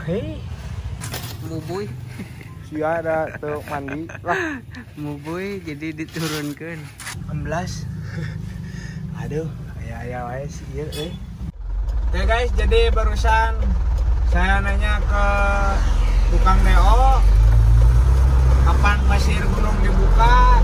Hei, Mubuy. sia ada tuh mandi lah. Mubuy jadi diturunkan. 16. Aduh, ya wae sih ieu euy. Oke guys, jadi barusan saya nanya ke tukang DO kapan pasir gunung dibuka.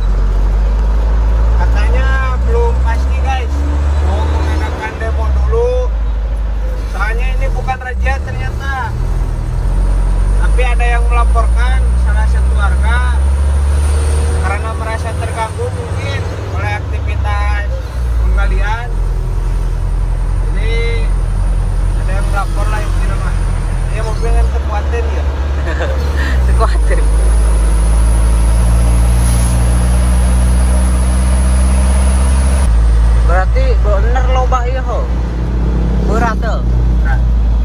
Katanya belum pasti guys, mau mengadakan demo dulu. Soalnya ini bukan raja ternyata, tapi ada yang melaporkan salah satu warga karena merasa terganggu mungkin oleh aktivitas penggalian. Jadi ada yang melapor lah yang tidak mah. Dia mobil kan kekuatan ya. Sekuatir. Berarti bener loba ieu ho. Berat tuh. Nah.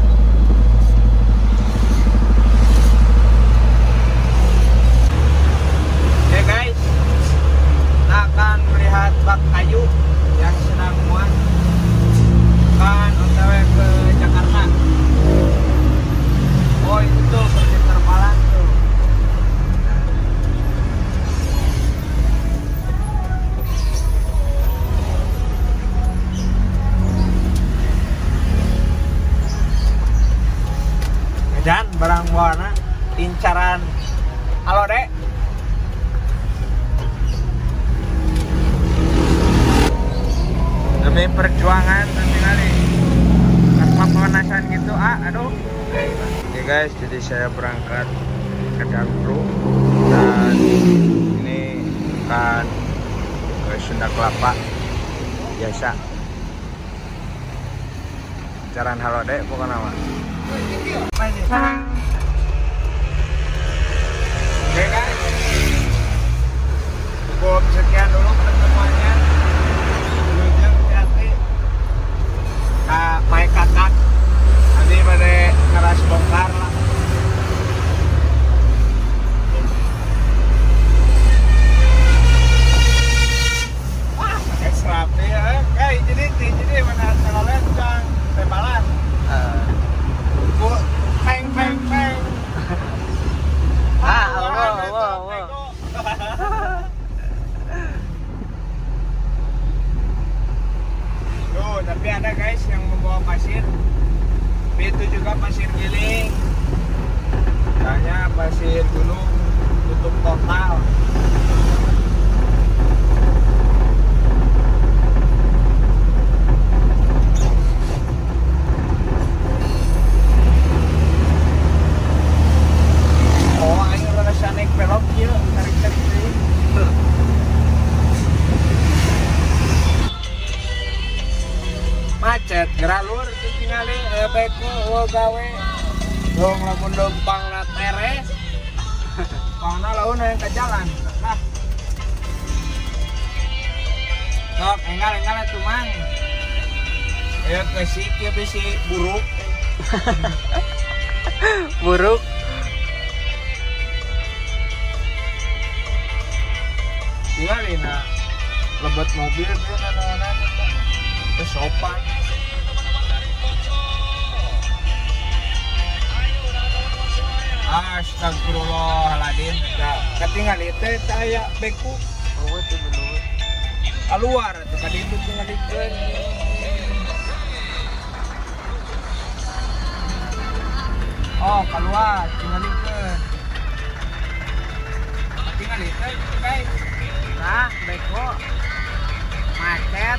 Oke guys, kita akan melihat bak kayu yang sedang muat kan OTW ke Jakarta. Oh itu tuh pergi terpalan tuh. Dan barang warna incaran. Halo dek. Demi perjuangan nanti kali tanpa pemanasan gitu aduh. Oke guys, jadi saya berangkat ke Dangkru dan ini akan ke Sunda Kelapa biasa. Jalan halo dek bukan nama. Oke guys, cukup sekian dulu pertemuannya. Main kakak nanti pada ngeras bongkar lah. Wah, ekstrap ya. Jadi mana telolet jang tembalan. Bu, peng. Wow. Tuh, tapi ada guys yang membawa pasir. Itu juga pasir giling. Misalnya pasir gunung tutup total. Oh, ayo rasa naik pelok ya, tarik-tarik deh. Macet geralur tinggali beko gawe dong lamun lempang na teres pangna laun yang ke jalan nah sok enggal itu mang ayo kesik ya bisi buruk Buruk. tinggali na lebet mobil dia nana sopan. Astagfirullahaladzim. Ketinggal itu saya beku. Oh, itu bener. Keluar tuh tadi itu tinggal itu. Oh keluar tinggal itu. Tinggal itu guys. Nah, beko. Macet.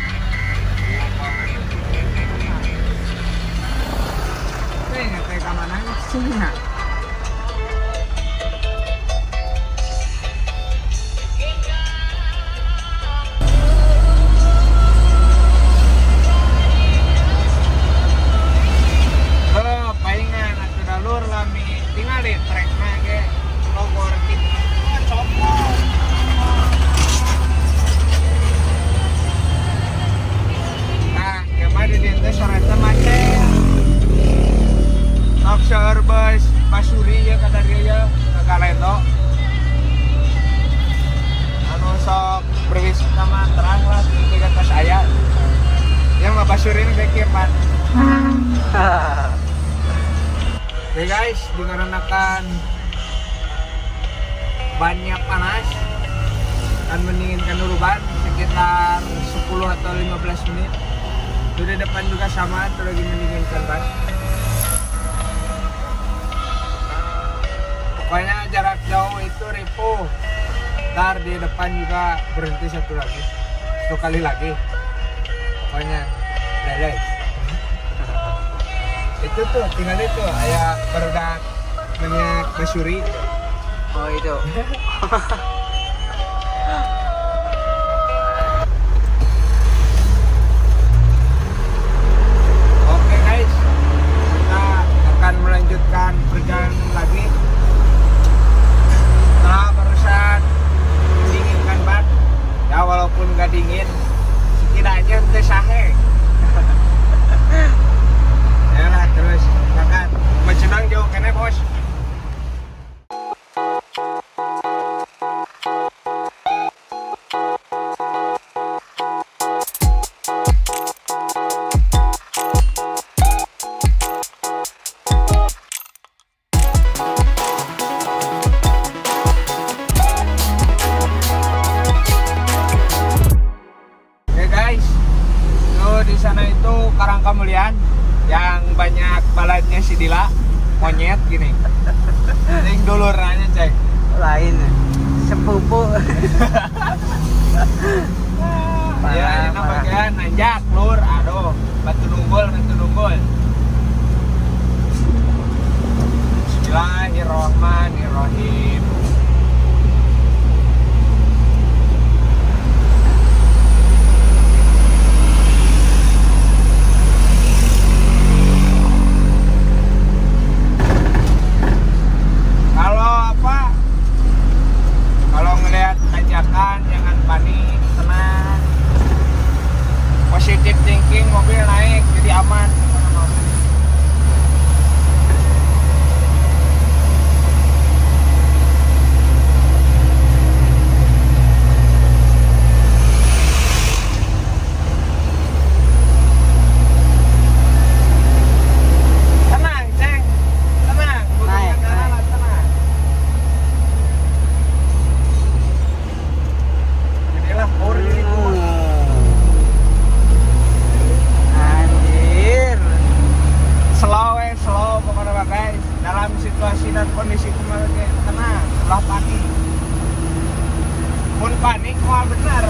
Ngeteh ke mana sini nak? Palingan atuh dalur lami tinggal di trekna ge logor gitu. Copot. Nah, kemarin di dieu sore teh macet. Sok seueur beus Basuri ya kada dieu ya ka Galedo. Anu sok berwisata mah terang lah tiga tas aya. Ya mah Basuri ini bekir pan. Oke guys, dikarenakan banyak panas akan mendinginkan dulu ban sekitar 10 atau 15 menit. Itu di depan juga sama, itu lagi mendinginkan ban. Pokoknya jarak jauh itu ripuh. Ntar di depan juga berhenti satu kali lagi. Pokoknya lele. Itu tuh tinggal itu ayah barudak minyak masyuri. Oh itu. Oke guys, kita akan melanjutkan perjalanan lagi. Setelah barusan mendinginkan ban, ya walaupun nggak dingin, setidaknya ente sahe. Ya lah terus, makan. Mencenang jauh kene bos. Di sana itu Karang Kamulian yang banyak baladnya si Dila, monyet gini. Yang dulurannya cek. Lain. Sepupu. Ya, ini bagian nanjak, lur, aduh, batu nunggul. Bismillahirrahmanirrahim. Kalau ngelihat tanjakan jangan panik, tenang, positive thinking, mobil naik jadi aman. Tenang ceng, tenang, Naik. tenang. Jadilah pur jadi pur. Anjir. Slow pokoknya guys. Dalam situasi dan kondisi kemarin tenang, setelah panik. Pun panik mah benar.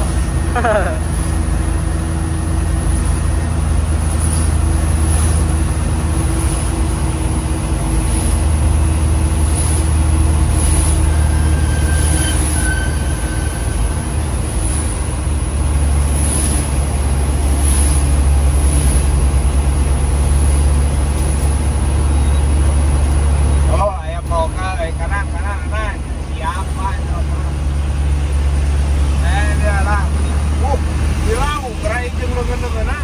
Oh, ayam lokal, kanan. Siapa? Dia lah. Bilang berai jeung leungeun-leungeunna.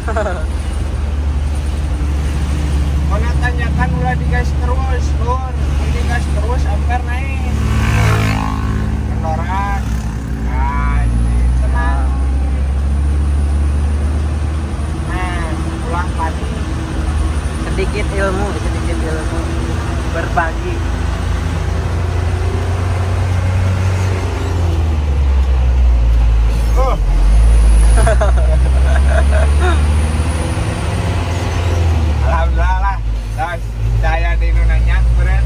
Mana tanjakan ulah digas terus, lur. Digas terus ampere naik. Kendoran. Tenang. Nah, ulah panik. Sedikit ilmu berbagi. Alhamdulillah lah. Guys, saya di nanya keren.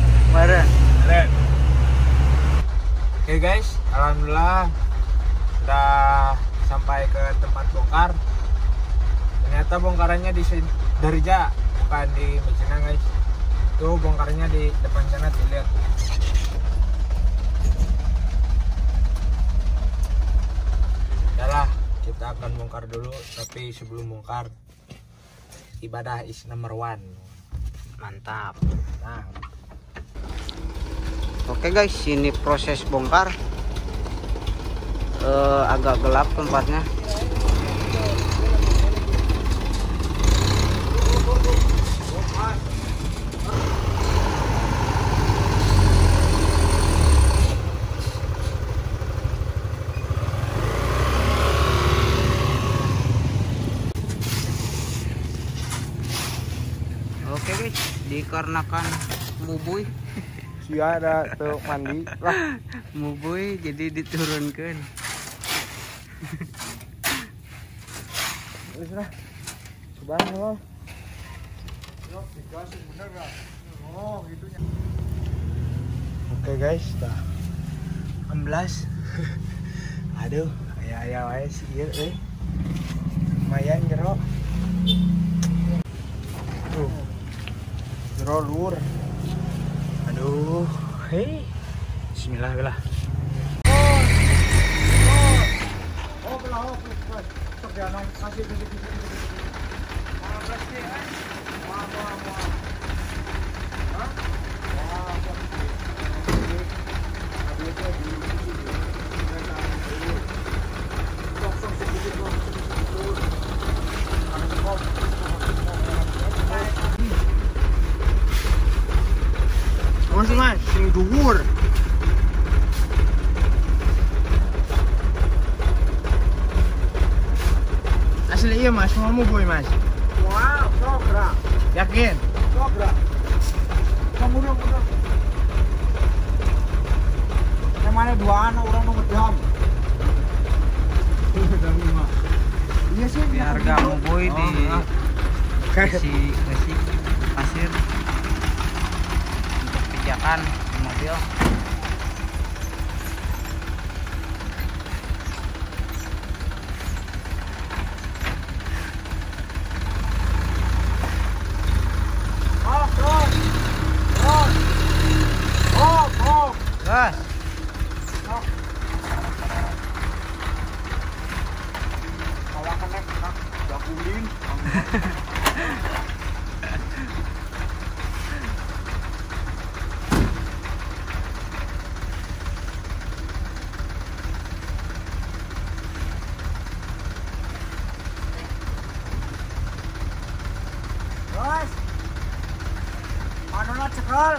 Oke guys, alhamdulillah udah sampai ke tempat bongkar. Ternyata bongkarannya di Darja, bukan di Mecenang guys. Tuh bongkarnya di depan sana tuh, lihat. Yalah, kita akan bongkar dulu, tapi sebelum bongkar ibadah is number one. Mantap. Nah, Oke guys, ini proses bongkar. Agak gelap tempatnya. dikarenakan mubuy. Si ada tuh mandi lah. Mubuy jadi diturunkan. Wis lah. Subhanallah. Oke guys, dah 16. Aduh, aya wae sih ieu euy. Lumayan jero. Tuh. Jero luhur. Aduh, hei. Bismillah belah. Oh, belah, oh, belah. Tok ya nong, kasih. Mas, sing dhuwur. Asli iya mas, mau boy mas. Wow, sobra. Yakin? Sobra. Kamu udah. Yang mana duaan orang nu ngedam. Iya sih, Biar gak mubuy di kasih pasir untuk pijakan mobil. Gas. Guys, mana cekal?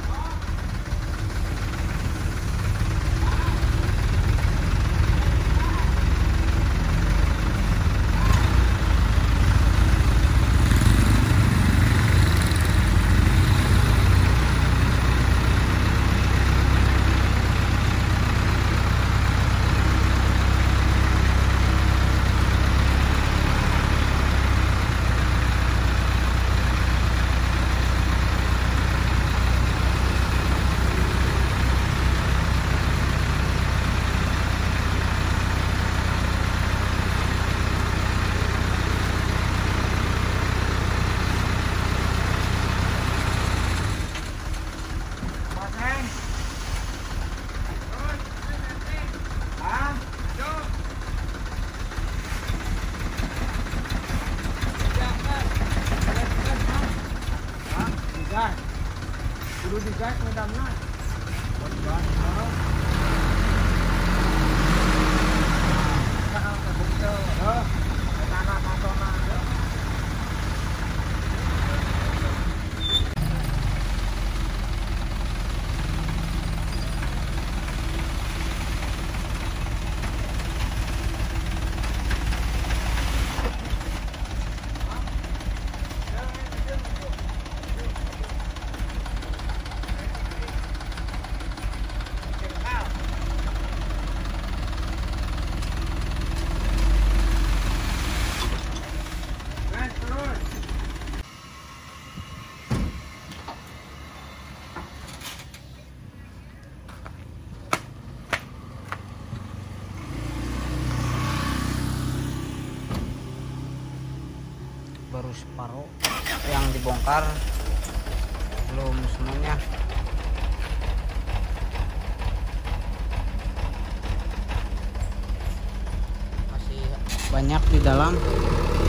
Kudu digas medamna. Baru separuh yang dibongkar, belum semuanya. Masih banyak di dalam.